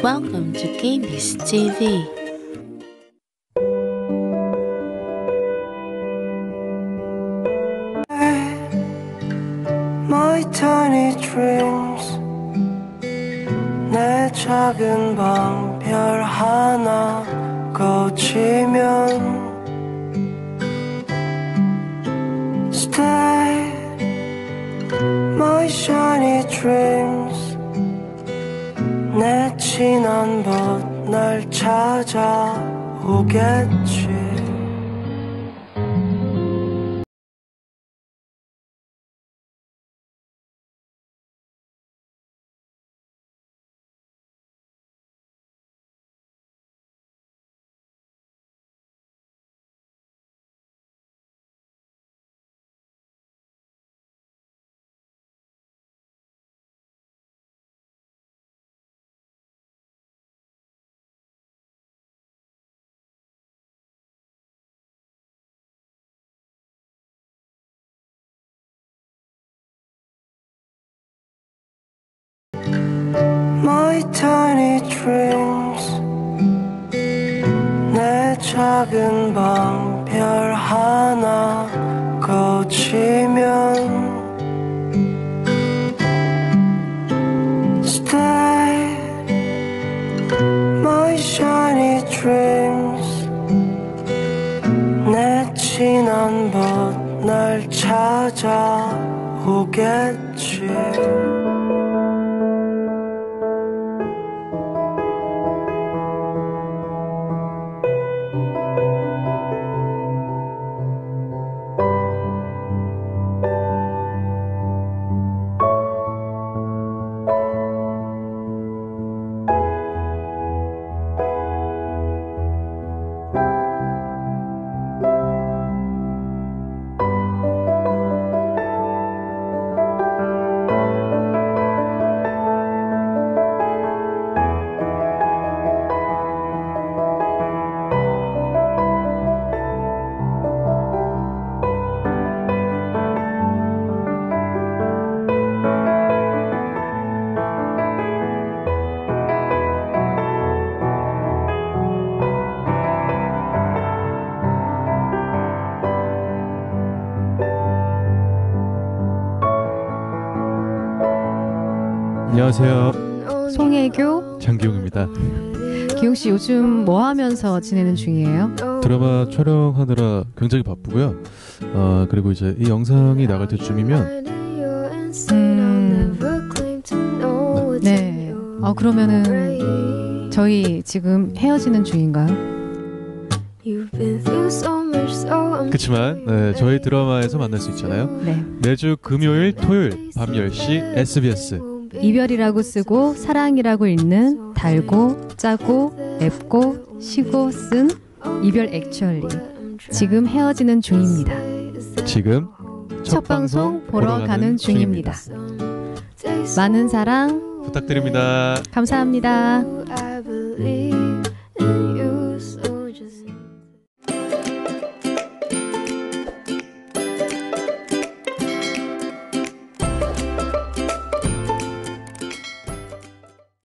Welcome to KBS TV. My tiny dreams 내 작은 방 별 하나 꺼지면 Stay my shiny dreams 내 진한 벗 날 찾아오겠지 My tiny dreams 내 작은 방 별 하나 꺼지면 Stay my shiny dreams 내 진한 벗 날 찾아오겠지 안녕하세요. 송혜교, 장기용입니다. 기용씨 요즘 뭐 하면서 지내는 중이에요? 드라마 촬영하느라 굉장히 바쁘고요. 그리고 이제 이 영상이 나갈 때쯤이면 네. 그러면은 저희 지금 헤어지는 중인가요? 그치만 저희 드라마에서 만날 수 있잖아요. 네. 매주 금요일, 토요일 밤 10시 SBS 이별이라고 쓰고 사랑이라고 읽는 달고 짜고 앱고 쉬고 쓴 이별 액츄얼리 지금 헤어지는 중입니다. 지금 첫 방송 보러 가는 중입니다. 많은 사랑 부탁드립니다. 감사합니다. I believe